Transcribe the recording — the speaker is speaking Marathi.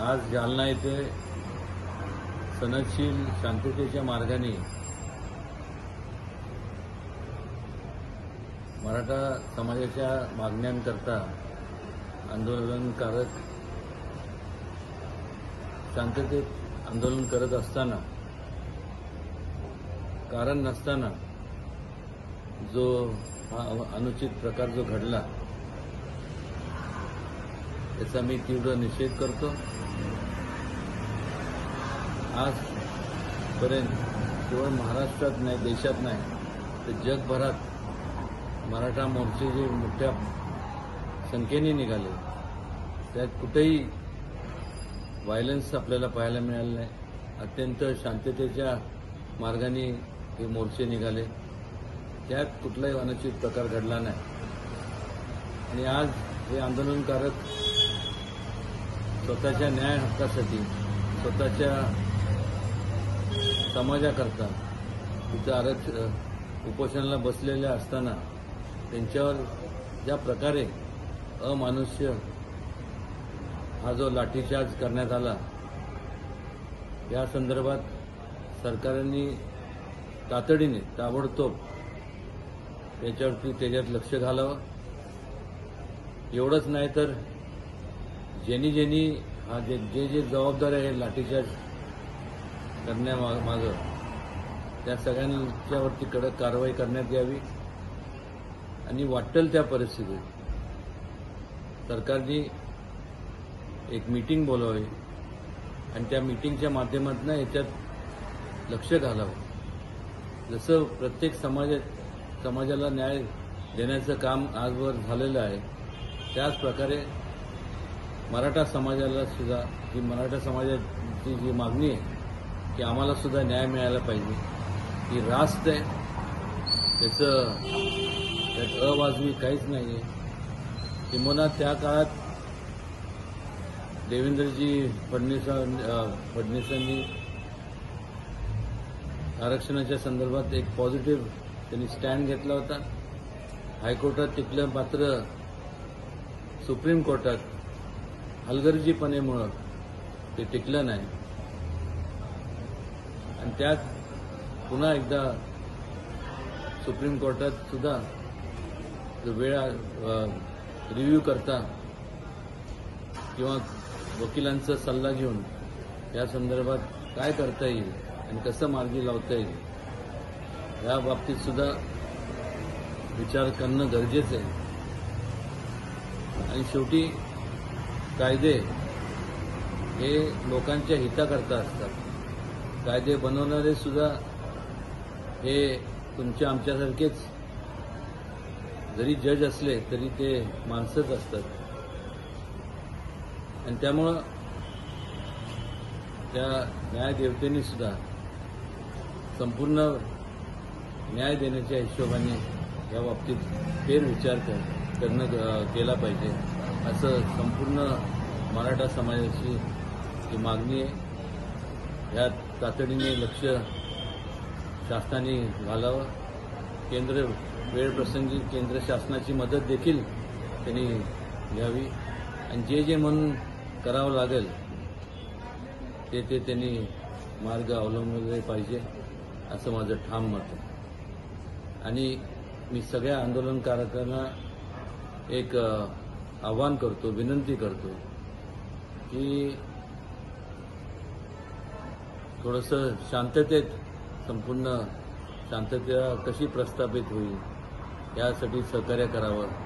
आज जालना येथे सनदशील शांततेच्या मार्गाने मराठा समाजाच्या मागण्यांकरता आंदोलनकारक शांततेत आंदोलन करत असताना कारण नसताना जो अनुचित प्रकार जो घडला त्याचा मी तीव्र निषेध करतो। आजपर्यंत केवळ महाराष्ट्रात नाही, देशात नाही तर जगभरात मराठा मोर्चे जे मोठ्या संख्येने निघाले त्यात कुठेही व्हायलन्स आपल्याला पाहायला मिळालं नाही। अत्यंत शांततेच्या मार्गाने हे मोर्चे निघाले, त्यात कुठलाही अनुचित प्रकार घडला नाही। आणि आज हे आंदोलनकारक स्वतःच्या न्याय हक्कासाठी, स्वतःच्या समाजाकरता तिथं उपोषणाला बसलेल्या असताना त्यांच्यावर ज्या प्रकारे अमानुष्य हा जो लाठीचार्ज करण्यात आला, या संदर्भात सरकारने तातडीने ताबडतोब त्याच्यात लक्ष घालावं। एवढंच नाही तर ज्यांनी हा जे जबाबदार आहे लाठीचार्ज करण्यामागं त्या सगळ्यांच्यावरती कडक कारवाई करण्यात यावी आणि वाटेल त्या परिस्थितीत सरकारने एक मीटिंग बोलावी आणि त्या मीटिंगच्या माध्यमातून याच्यात लक्ष घालावं। जसं प्रत्येक समाजाला न्याय देण्याचं काम आजवर झालेलं आहे, त्याच प्रकारे मराठा समाजाला सुद्धा ही मराठा समाजाची जी मागणी आहे की आम्हाला सुद्धा न्याय मिळायला पाहिजे, ही रास्त आहे। त्यात अवाजवी काहीच नाही आहे। किंबहुना त्या काळात देवेंद्रजी फडणवीसांनी आरक्षणाच्या संदर्भात एक पॉझिटिव्ह त्यांनी स्टँड घेतला होता। हायकोर्टात टिकलं, मात्र सुप्रीम कोर्टात हलगर्जीपणेमुळं ते टिकलं नाही आणि त्यात पुन्हा एकदा सुप्रीम कोर्टात सुद्धा वेळा रिव्ह्यू करता किंवा वकिलांचा सल्ला घेऊन या संदर्भात काय करता येईल आणि कसं मार्गी लावता येईल या बाबतीत सुद्धा विचार करणं गरजेचं आहे। आणि शेवटी कायदे हे लोकांच्या हिताकरता असतात। कायदे बनवणारे सुद्धा हे तुमच्या आमच्यासारखेच जरी जज असले तरी ते माणसंच असतात आणि त्यामुळं त्या न्यायदेवतेने सुद्धा संपूर्ण न्याय देण्याच्या हिशोबाने या बाबतीत फेरविचार केला पाहिजे, असं संपूर्ण मराठा समाजाची ही मागणी आहे। यात तातडीने लक्ष शासनाने घालावं। वेळप्रसंगी केंद्र शासनाची मदत देखील त्यांनी घ्यावी आणि जे म्हणून करावं लागेल ते त्यांनी मार्ग अवलंबले पाहिजे, असं माझं ठाम मत आहे। आणि मी सगळ्या आंदोलनकारांना एक आवाहन करतो, विनंती करतो की थोडंसं शांततेत, संपूर्ण शांतता कशी प्रस्थापित होईल यासाठी सहकार्य करावं।